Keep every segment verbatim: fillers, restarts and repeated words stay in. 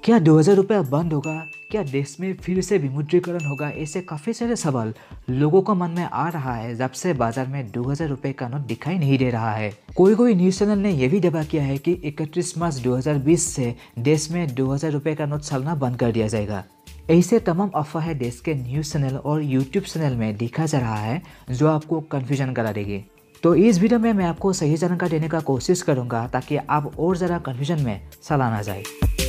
क्या दो हज़ार रुपये बंद होगा? क्या देश में फिर से विमुद्रीकरण होगा? ऐसे काफ़ी सारे सवाल लोगों को मन में आ रहा है जब से बाजार में दो हज़ार रुपये का नोट दिखाई नहीं दे रहा है। कोई कोई न्यूज़ चैनल ने यह भी दावा किया है कि इकतीस मार्च दो हज़ार बीस से देश में दो हज़ार रुपये का नोट चलना बंद कर दिया जाएगा। ऐसे तमाम अफवाहें देश के न्यूज़ चैनल और यूट्यूब चैनल में दिखा जा रहा है जो आपको कन्फ्यूजन करा देगी। तो इस वीडियो में मैं आपको सही जानकारी देने का कोशिश करूंगा ताकि आप और ज़्यादा कन्फ्यूजन में चला ना जाए।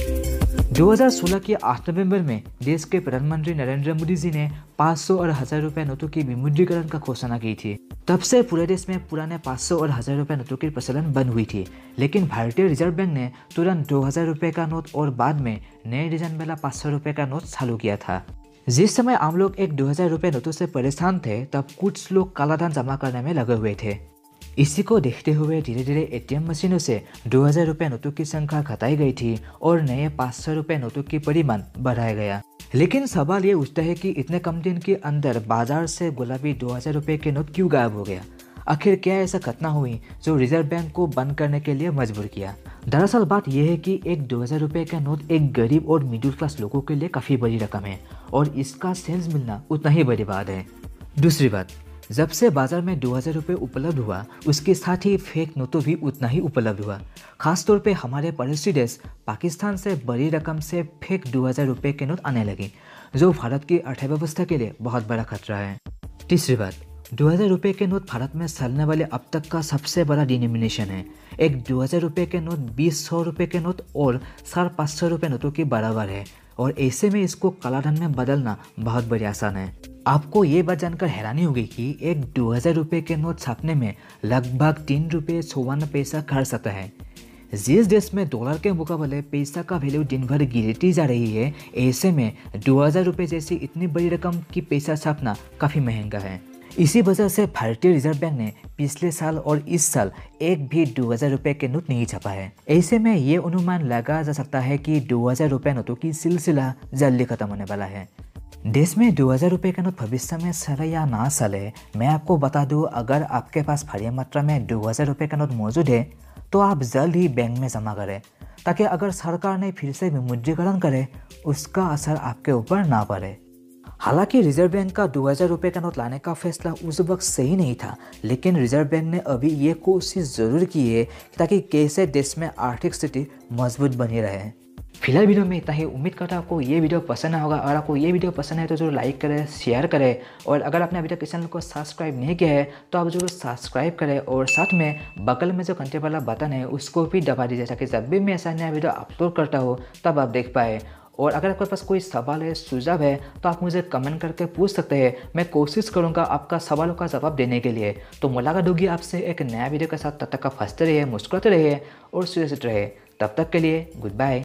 दो हज़ार सोलह के आठ नवंबर में देश के प्रधानमंत्री नरेंद्र मोदी जी ने पाँच सौ और हजार रुपए नोटों की विमुद्रीकरण का घोषणा की थी। तब से पूरे देश में पुराने पाँच सौ और हजार रुपए नोटों की प्रचलन बंद हुई थी, लेकिन भारतीय रिजर्व बैंक ने तुरंत दो हज़ार रुपए का नोट और बाद में नए डिजाइन वाला पाँच सौ रुपए का नोट चालू किया था। जिस समय आम लोग एक दो हज़ार रुपए नोटों से परेशान थे, तब कुछ लोग काला धन जमा करने में लगे हुए थे। इसी को देखते हुए धीरे धीरे एटीएम मशीनों से दो हज़ार रुपये नोटों की संख्या घटाई गई थी और नए पाँच सौ रुपये नोटों की परिमाण बढ़ाया गया। लेकिन सवाल ये उठता है कि इतने कम दिन के अंदर बाजार से गुलाबी दो हज़ार रुपये के नोट क्यों गायब हो गया? आखिर क्या ऐसा घटना हुई जो रिजर्व बैंक को बंद करने के लिए मजबूर किया? दरअसल बात यह है कि एक दो हज़ार रुपये का नोट एक गरीब और मिडिल क्लास लोगों के लिए काफ़ी बड़ी रकम है और इसका सेल्स मिलना उतना ही बड़ी बात है। दूसरी बात, जब से बाजार में दो हज़ार रुपये उपलब्ध हुआ, उसके साथ ही फेक नोटों भी उतना ही उपलब्ध हुआ। खासतौर पे हमारे पड़ोसी देश पाकिस्तान से बड़ी रकम से फेक दो हज़ार रुपये के नोट आने लगे, जो भारत की अर्थव्यवस्था के लिए बहुत बड़ा खतरा है। तीसरी बात, दो हज़ार रुपये के नोट भारत में चलने वाले अब तक का सबसे बड़ा डिनोमिनेशन है। एक दो हज़ार रुपये के नोट बीस सौ रुपये के नोट और साढ़े पाँच सौ रुपये नोटों के बराबर है और ऐसे में इसको कालाधन में बदलना बहुत बड़ी आसान है। आपको ये बात जानकर हैरानी होगी कि एक दो हज़ार रुपये के नोट छापने में लगभग तीन रुपये चौवन पैसा खर्च आता है। जिस देश में डॉलर के मुकाबले पैसा का वैल्यू दिन भर गिरती जा रही है, ऐसे में दो हज़ार रुपये जैसी इतनी बड़ी रकम की पैसा छापना काफ़ी महंगा है। इसी वजह से भारतीय रिजर्व बैंक ने पिछले साल और इस साल एक भी दो हज़ार रुपये के नोट नहीं छापा है। ऐसे में ये अनुमान लगा जा सकता है कि दो हज़ार रुपये नोटों की सिलसिला जल्दी खत्म होने वाला है। देश में दो हज़ार रुपये का नोट भविष्य में चले या ना चले, मैं आपको बता दूं, अगर आपके पास भारी मात्रा में दो हज़ार रुपये का नोट मौजूद है तो आप जल्द ही बैंक में जमा करें, ताकि अगर सरकार ने फिर से विमुद्रीकरण करे उसका असर आपके ऊपर ना पड़े। हालांकि रिजर्व बैंक का दो हज़ार रुपये का नोट लाने का फैसला उस वक्त सही नहीं था, लेकिन रिजर्व बैंक ने अभी ये कोशिश जरूर की है ताकि कैसे देश में आर्थिक स्थिति मजबूत बनी रहे। फिलहाल वीडियो में इतना ही। उम्मीद करता हूँ आपको ये वीडियो पसंद होगा। अगर आपको ये वीडियो पसंद है तो जरूर लाइक करें, शेयर करें और अगर आपने अभी तक इस चैनल को सब्सक्राइब नहीं किया है तो आप जरूर सब्सक्राइब करें और साथ में बगल में जो घंटे वाला बटन है उसको भी दबा दीजिए ताकि जब भी मैं ऐसा नया वीडियो अपलोड करता हूँ तब आप देख पाए। और अगर आपके पास कोई सवाल है, सुझाव है तो आप मुझे कमेंट करके पूछ सकते हैं। मैं कोशिश करूंगा आपका सवालों का जवाब देने के लिए। तो मुलाकात होगी आपसे एक नया वीडियो के साथ। तब तक आप हंसते रहिए, मुस्कुराते रहिए और सुरक्षित रहिए। तब तक के लिए गुड बाय।